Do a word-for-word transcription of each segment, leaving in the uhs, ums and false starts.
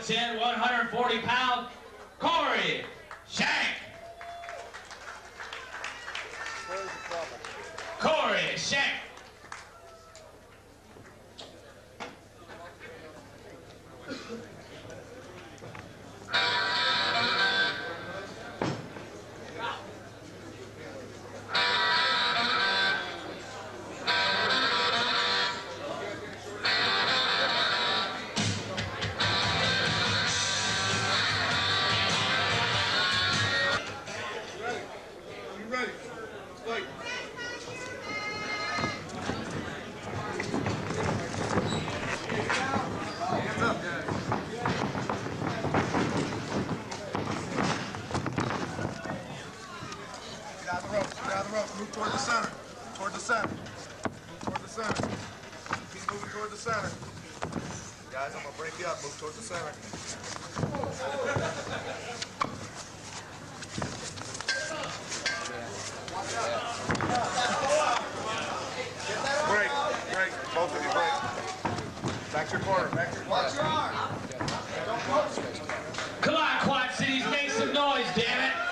ten, one hundred forty pounds, Corey Shank. Corey Shank. Move toward the center. Toward the center. Move toward the center. Keep moving toward the center. Guys, I'm gonna break you up. Move toward the center. Break. Break. Both of you break. Back to your corner. Back to your corner. Watch your arm. Come on, Quad Cities, make some noise, damn it.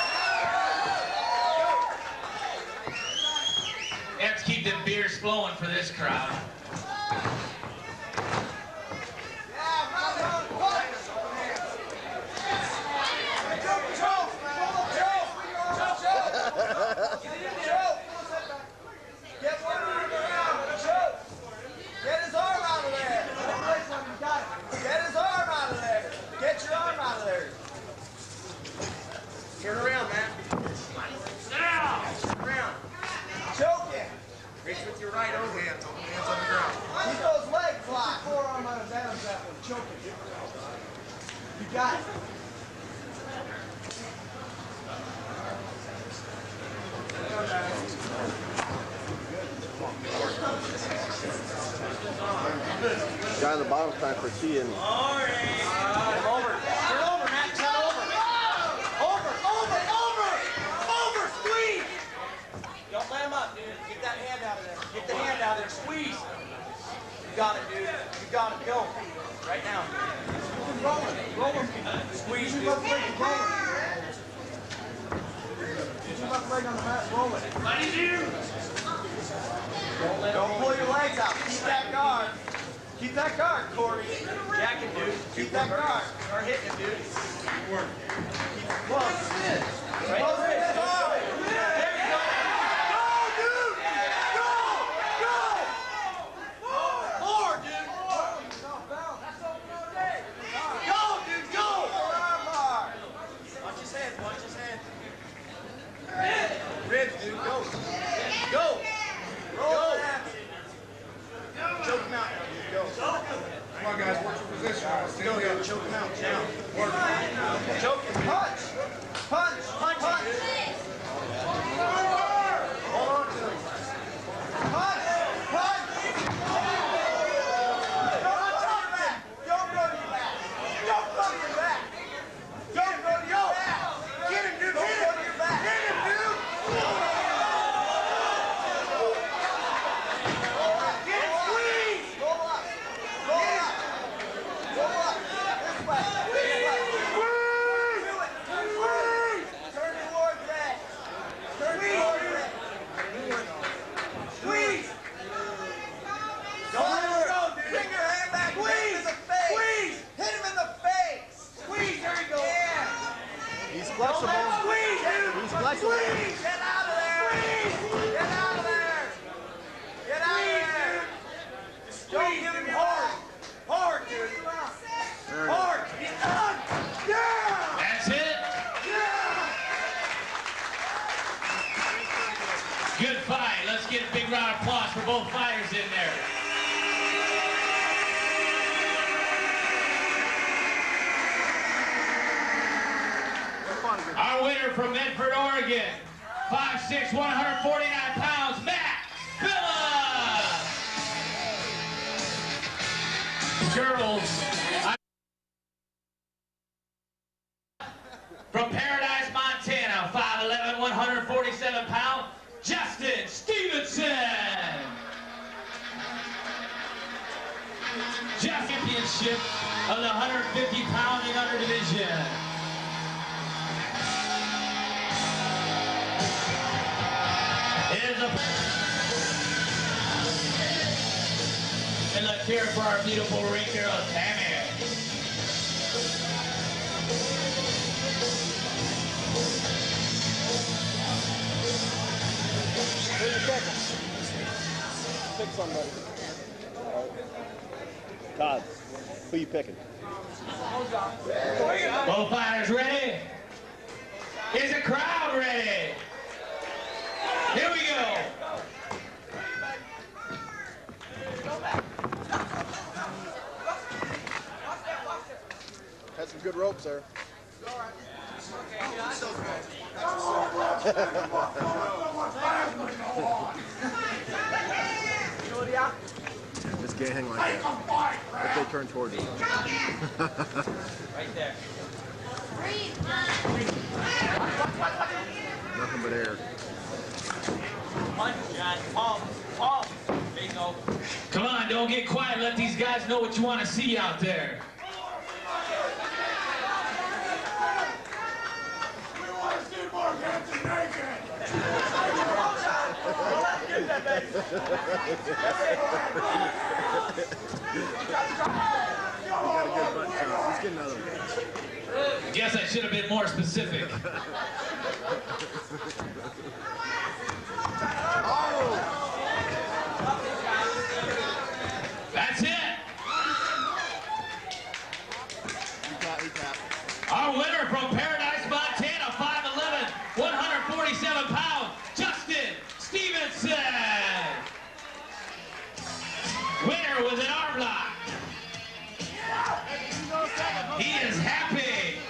Let's keep the beers flowing for this crowd. Get one arm around. Choke. Get his arm out of there. Get his arm out of there. Get your arm out of there. Turn around, man. Now! Turn around. Choke him. Reach with your right over. Hands on, hands on the ground. Keep those legs flat. Forearm out of Adam's apple. Choke him. You got it. Guy on the bottom's time for tea and All right. Turn over. Turn over, Matt. Turn over. Over, over, over. Over. Squeeze. Don't let him up, dude. Get that hand out of there. Get the hand out of there. Squeeze. You got it, dude. You got it. Go. Right now. Roll him. Roll him. Squeeze, dude. Roll him. Get your left leg on the mat. Roll it. What did you? Don't, let Don't pull your legs out. Keep that guard. Keep that guard, Corey. Jack him, dude. Keep that guard. Start hitting him, dude. Keep working. Keep close. Right? Close it. There you go. Go, dude. Go. Go. More, dude. Go, dude. Go. Watch his head. Watch his head. Ribs, dude. Go. Go. Roll. Choke him out now, dude. Go. Come on, guys. Work your position. Go, go. Choke him out. Down. Work. Choke him. Punch. Punch. Punch. Punch. Hold on to him. Punch. Punch. Don't go to your back. Don't go to your back. Don't go to your back. Don't go to your back. Get him, dude. Don't go to your back. Get him, dude. flexible. Squeeze, dude. He's flexible. Squeeze. Get out of there. Squeeze. Get out of there. Get out of there. Don't give him hard. Hard, dude. Hard. He's done. Yeah. That's it. Yeah. Good fight. Let's get a big round of applause for both fighters in there. Our winner from Medford, Oregon, five six, one hundred forty-nine pounds, Matt Phillips. Girls, I from Paradise, Montana, five eleven, one hundred forty-seven pounds, Justin Stevenson. Justin championship of the one hundred fifty pound and under division. Is a and let's hear it for our beautiful ring girl, Tammy. Who's the kicker? Pick somebody. Todd, who you picking? Both fighters ready? Is the crowd ready? Here we go. Had some good ropes there. Just can't hang like that. If they turn towards it. Right there. Nothing but air. Punch, John. Palm. Palm. Bingo. Come on, don't get quiet. Let these guys know what you want to see out there. We want to see more Captain Naked. You got a good butt shot. Let's get another one. Guess I should have been more specific. Oh! That's it. He tapped, he tapped. Our winner from Paradise, Montana, five eleven, one hundred forty-seven pounds, Justin Stevenson. Winner with an arm lock. He is happy.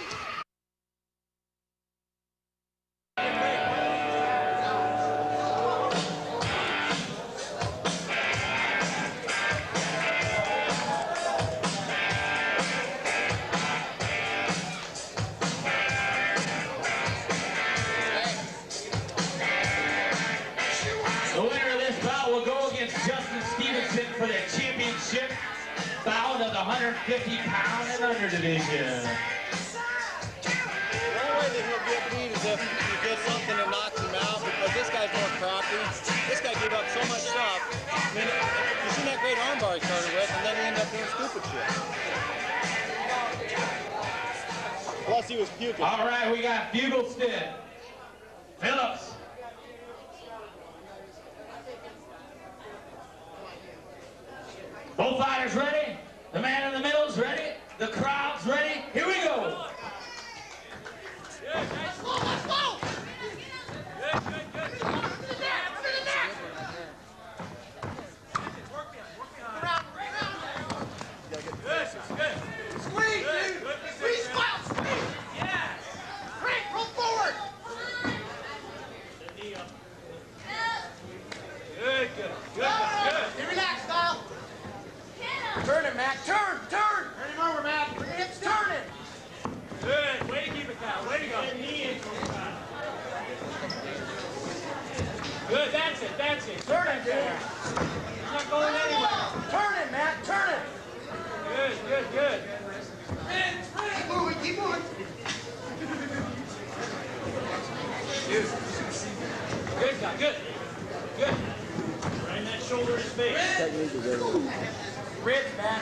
The winner of this bout will go against Justin Stevenson for the championship bout of the one hundred fifty pound and under division. The only way that he'll get beat is if he gets something that knocks him out, because this guy's more crafty. This guy gave up so much stuff. I mean, you seen that great armbar he started with, and then he ended up doing stupid shit. Plus he was puking. All right, we got Fugelston, Phillips. Both fighters ready? The man in the middle's ready? The crowd's ready? Here we go! Let's go, let's go! Good, good, good. Come on, to the net, to the net! Work behind, work behind. Good, good. Squeeze, dude! Squeeze, squat, squeeze! Yeah! Frank, roll forward! Good, good, good, good. Stay relaxed, Kyle. Turn it, Mac. Turn, turn. Turn him over, Matt. Bring your hips down. Turn it. Good. Way to keep it, Kyle. Way to go. Good. That's it. That's it. Turn it, dude. He's not going anywhere. Turn it, Mac. Turn it. Good. Good. Good. Spin. Spin. Keep moving. Keep moving. Good. Good, Kyle. Good. Good. Right in that shoulder in his face. Technique is everything. Ribs, Mac.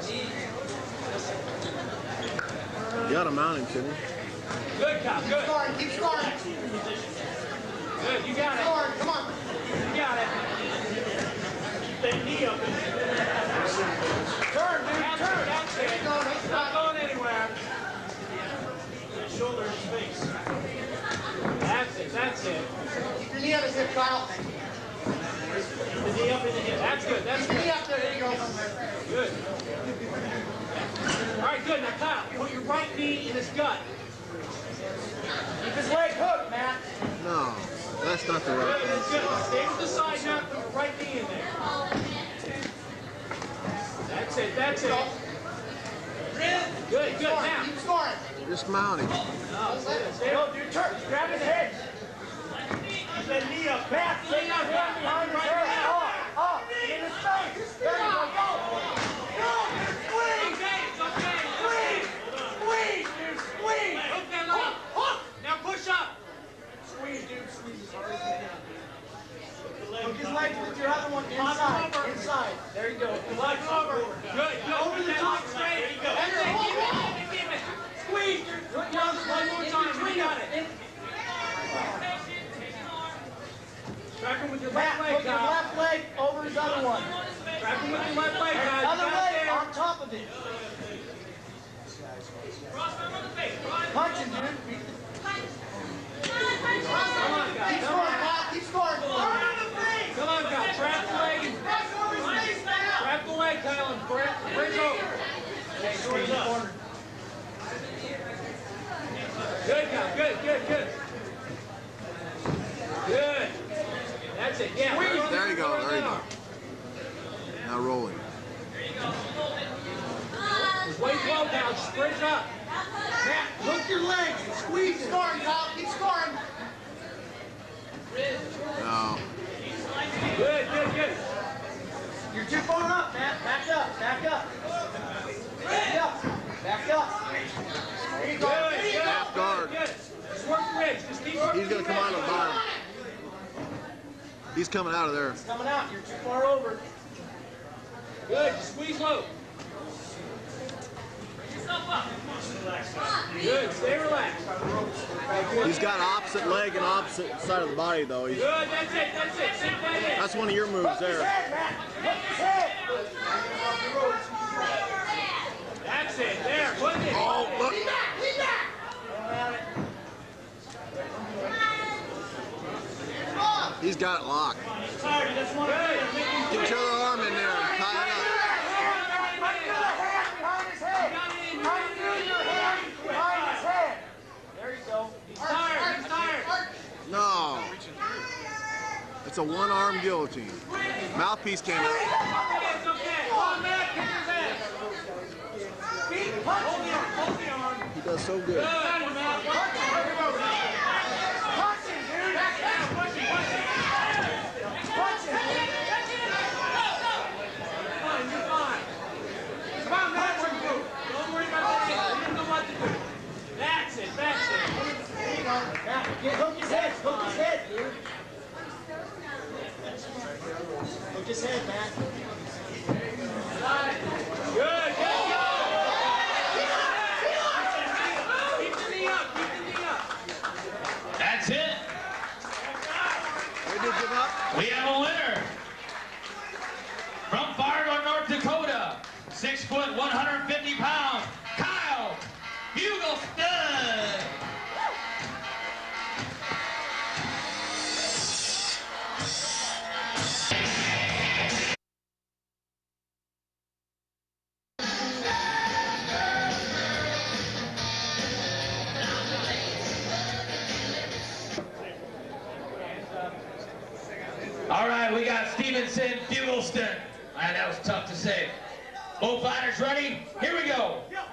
You got to mount him, shouldn't you? Good, Kyle. Good. Keep scoring, keep scoring. Good. You got it. Scoring, come on. You got it. Keep that knee up. Turn, dude. Turn. That's it. There you go, nice It's not shot. going anywhere. That shoulder in his face. That's it. That's it. Keep your knee on his hip, Kyle. The knee up in the hip. That's good. That's Keep your knee good. up there, there you go. Good. All right, good. Now, Kyle, put your right knee in his gut. Keep his leg hooked, Mac. No, that's not the Good. right That's thing. good. Stay to the side now. Put your right knee in there. That's it. That's it. Good. Good. Now. Keep scoring. Just mount him. Oh, stay- stay- No, dude, turn. Grab his head. Keep that knee up. Mac, lay your hand behind his head. Up, up. In his face. There you go. Go. Go. Squeeze. Watch over. Good, good. Over the top straight. That's it. Keep it, keep it, keep it. Squeeze. One more time. We got it. Track him with your left leg, Put your Kyle. left leg over his other one. Track him with your left leg, Kyle. Other leg on top of it. Punch him, dude. Come on, Kyle. Keep scoring, Kyle. Keep scoring. Come on, Kyle. Trap the leg. Trap the leg, Kyle, and bring, bring over. Okay, doors up. Good, Kyle. Good, good, good. Good. That's it. Yeah. There you go. There you go. Now rolling. Weight well, Kyle. Sprint up. Matt, hook your legs. Squeeze. Keep scoring, Kyle. Keep scoring. No. Good, good, good. You're too far up, Matt. Back up. Back up. Back up. Back up. There you go. Good, There you good, go. Half guard. good. Just work the ribs. Just keep working. He's gonna come out of the bottom. He's coming out of there. It's coming out. You're too far over. Good. Just squeeze low. Good. Stay relaxed. He's got opposite leg and opposite side of the body though. He's, Good. That's it. That's it. Sit that in. that's one of your moves there. Head, Matt. Hook his head. That's it. There. Put it. Oh, look. Lean back. Lean back. He's got it locked. Get your other arm in there and tie it up. Behind his head. Undo your hand behind his head. There you go. He's tired. He's tired. No. It's a one-arm guillotine. Mouthpiece came out. It's okay. Come on, Matt. Kick his head. Keep punching Hold the him. arm. Hold the arm. He does so good. Good, Matt. Punch him, dude. Punch him. Punch him. Punch him, dude. Fine, you're fine. Come on, Matt. What to do? Don't worry about that. You know what to do. That's it. That's it. There you go. Matt, get, hook his head. Hook his head, dude. Hook his head, Matt. Good. Good. Good. Keep the knee up. Keep the knee up. That's it. They did give up. We have a winner. From Fargo, North Dakota, six foot, one hundred fifty pounds, Kyle Bugelston. All right, we got Stevenson, Bugelston. Man, that was tough to say. Both fighters ready? Here we go.